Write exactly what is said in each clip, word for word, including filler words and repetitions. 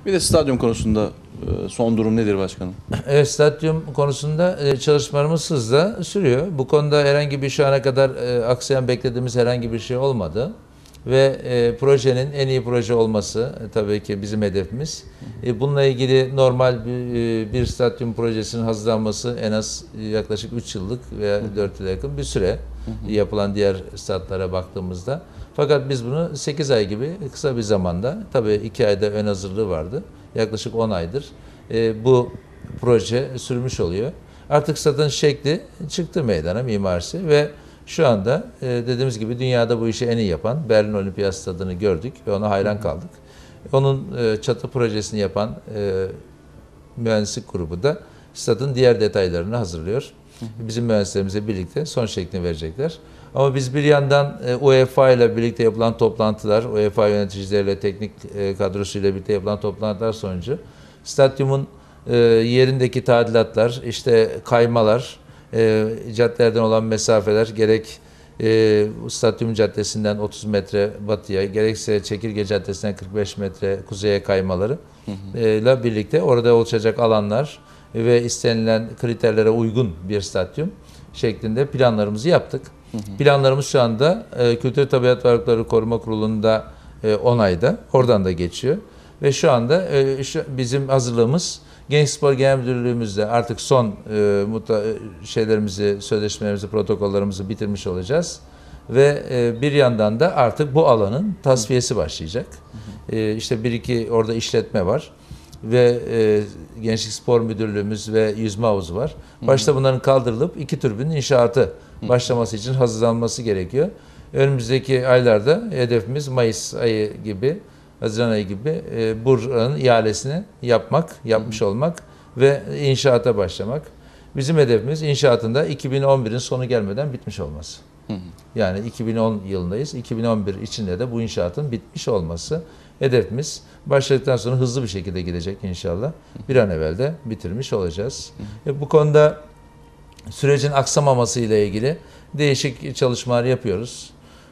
Bir de stadyum konusunda son durum nedir başkanım? Evet, stadyum konusunda çalışmalarımız hızla sürüyor. Bu konuda herhangi bir şu ana kadar aksayan beklediğimiz herhangi bir şey olmadı. Ve e, projenin en iyi proje olması e, tabii ki bizim hedefimiz. E, bununla ilgili normal bir, e, bir stadyum projesinin hazırlanması en az e, yaklaşık üç yıllık veya dört yıla yakın bir süre yapılan diğer statlara baktığımızda. Fakat biz bunu sekiz ay gibi kısa bir zamanda, tabii iki ayda ön hazırlığı vardı. Yaklaşık on aydır e, bu proje sürmüş oluyor. Artık stadın şekli çıktı meydana, mimarisi ve şu anda e, dediğimiz gibi dünyada bu işi en iyi yapan Berlin Olimpiyat Stadı'nı gördük ve ona hayran kaldık. Onun e, çatı projesini yapan e, mühendislik grubu da stadın diğer detaylarını hazırlıyor. Bizim mühendislerimizle birlikte son şeklini verecekler. Ama biz bir yandan e, UEFA ile birlikte yapılan toplantılar, UEFA yöneticileriyle, teknik e, kadrosuyla birlikte yapılan toplantılar sonucu stadyumun e, yerindeki tadilatlar, işte kaymalar, E, caddelerden olan mesafeler gerek e, Stadyum Caddesi'nden otuz metre batıya gerekse Çekirge Caddesi'nden kırk beş metre kuzeye kaymaları ile birlikte orada oluşacak alanlar ve istenilen kriterlere uygun bir stadyum şeklinde planlarımızı yaptık. Hı hı. Planlarımız şu anda e, Kültür Tabiat Varlıkları Koruma Kurulu'nda e, onayda, oradan da geçiyor ve şu anda e, şu, bizim hazırlığımız Gençlik Spor Genel Müdürlüğümüzde artık son e, muta, şeylerimizi, sözleşmelerimizi, protokollarımızı bitirmiş olacağız. Ve e, bir yandan da artık bu alanın tasfiyesi başlayacak. Hı hı. E, işte bir iki orada işletme var. Ve e, Gençlik Spor Müdürlüğümüz ve yüzme havuzu var. Hı hı. Başta bunların kaldırılıp iki türbinin inşaatı başlaması için hazırlanması gerekiyor. Önümüzdeki aylarda hedefimiz Mayıs ayı gibi, Haziran ayı gibi e, buranın ihalesini yapmak, yapmış hı hı. olmak ve inşaata başlamak. Bizim hedefimiz inşaatında iki bin on birin sonu gelmeden bitmiş olması. Hı hı. Yani iki bin on yılındayız. iki bin on bir içinde de bu inşaatın bitmiş olması hedefimiz. Başladıktan sonra hızlı bir şekilde gidecek inşallah. Hı hı. Bir an evvel de bitirmiş olacağız. Hı hı. E, bu konuda sürecin aksamaması ile ilgili değişik çalışmalar yapıyoruz.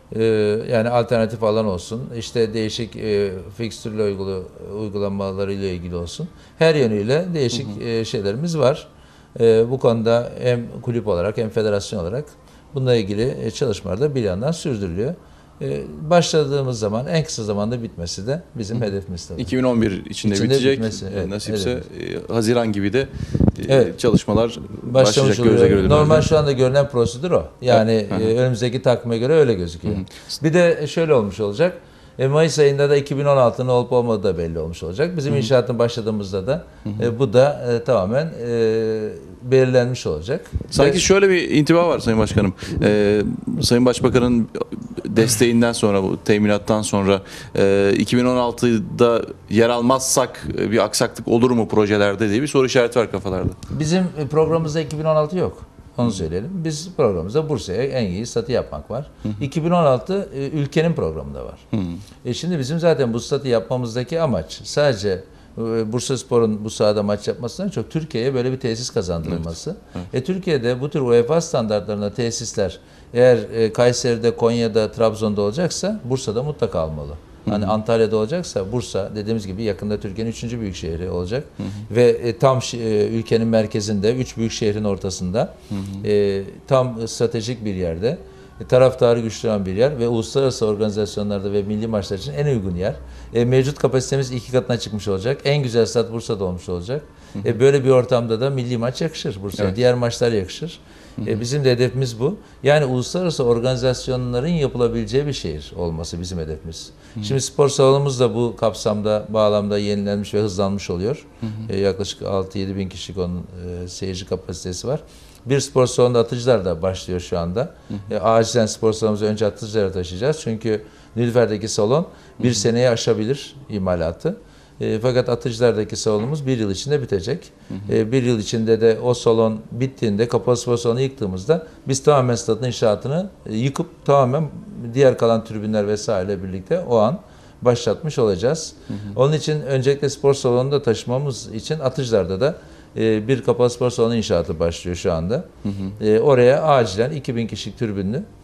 Yani alternatif alan olsun, işte değişik e, fikstürle uygulu, uygulamaları ile ilgili olsun. Her yönüyle değişik hı hı. E, şeylerimiz var. E, bu konuda hem kulüp olarak hem federasyon olarak bununla ilgili çalışmalar da bir yandan sürdürülüyor. E, başladığımız zaman en kısa zamanda bitmesi de bizim hı. hedefimiz tabii. iki bin on bir içinde, içinde bitecek. Bitmesi, evet, nasipse evet. Haziran gibi de evet. çalışmalar başlayacak, göze görülür. Normal şu anda görünen prosedür o. Yani evet. e, önümüzdeki takvime göre öyle gözüküyor. Hı hı. Bir de şöyle olmuş olacak. E, Mayıs ayında da iki bin on altının olup olmadığı da belli olmuş olacak. Bizim hı hı. inşaatın başladığımızda da hı hı. E, bu da e, tamamen e, belirlenmiş olacak. Sanki Ve, şöyle bir intiba var Sayın Başkanım. E, Sayın Başbakan'ın desteğinden sonra, bu teminattan sonra e, iki bin on altıda yer almazsak bir aksaklık olur mu projelerde diye bir soru işareti var kafalarda. Bizim programımızda iki bin on altı yok. Onu söyleyelim. Biz programımızda Bursa'ya en iyi statı yapmak var. Hı hı. iki bin on altı e, ülkenin programında var. Hı hı. E şimdi bizim zaten bu statı yapmamızdaki amaç sadece e, Bursaspor'un bu sahada maç yapmasından çok Türkiye'ye böyle bir tesis kazandırılması. Evet. Evet. E, Türkiye'de bu tür UEFA standartlarında tesisler eğer e, Kayseri'de, Konya'da, Trabzon'da olacaksa Bursa'da mutlaka almalı. Hani Antalya'da olacaksa Bursa dediğimiz gibi yakında Türkiye'nin üçüncü büyük şehri olacak. Hı hı. Ve e, tam e, ülkenin merkezinde, üç büyük şehrin ortasında hı hı. E, tam stratejik bir yerde, e, taraftarı güçlenen bir yer ve uluslararası organizasyonlarda ve milli maçlar için en uygun yer. E, mevcut kapasitemiz iki katına çıkmış olacak. En güzel stat Bursa'da olmuş olacak. Hı hı. E, böyle bir ortamda da milli maç yakışır Bursa'ya. Evet. Diğer maçlar yakışır. Hı hı. E, bizim de hedefimiz bu. Yani uluslararası organizasyonların yapılabileceği bir şehir olması bizim hedefimiz. Hı hı. Şimdi spor salonumuz da bu kapsamda, bağlamda yenilenmiş ve hızlanmış oluyor. Hı hı. E, yaklaşık altı yedi bin kişilik onun e, seyirci kapasitesi var. Bir spor salonunda atıcılar da başlıyor şu anda. Hı hı. E, acilen spor salonumuzu önce atıcılara taşıyacağız. Çünkü Nilüfer'deki salon bir hı hı. seneye aşabilir imalatı. E, fakat atıcılardaki salonumuz bir yıl içinde bitecek. Hı hı. E, bir yıl içinde de o salon bittiğinde, kapalı spor salonu yıktığımızda biz tamamen stadın inşaatını e, yıkıp tamamen diğer kalan tribünler vesaireyle birlikte o an başlatmış olacağız. Hı hı. Onun için öncelikle spor salonunu da taşımamız için atıcılarda da e, bir kapalı spor salonu inşaatı başlıyor şu anda. Hı hı. E, oraya acilen iki bin kişilik tribünlü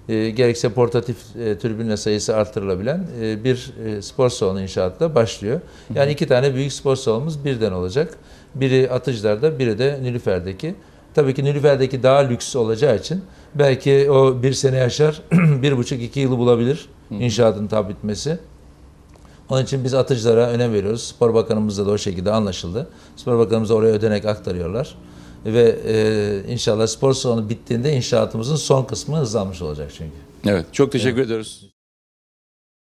e, gerekse portatif e, tribünle sayısı artırılabilen e, bir e, spor salonu inşaatı da başlıyor. Yani iki tane büyük spor salonumuz birden olacak. Biri Atıcılar'da, biri de Nilüfer'deki. Tabii ki Nilüfer'deki daha lüks olacağı için belki o bir sene yaşar, bir buçuk iki yılı bulabilir inşaatın tam bitmesi. Onun için biz Atıcılar'a önem veriyoruz. Spor Bakanımızla da o şekilde anlaşıldı. Spor Bakanımız oraya ödenek aktarıyorlar. Ve e, inşallah spor salonu bittiğinde inşaatımızın son kısmı hızlanmış olacak çünkü. Evet, çok teşekkür ediyoruz.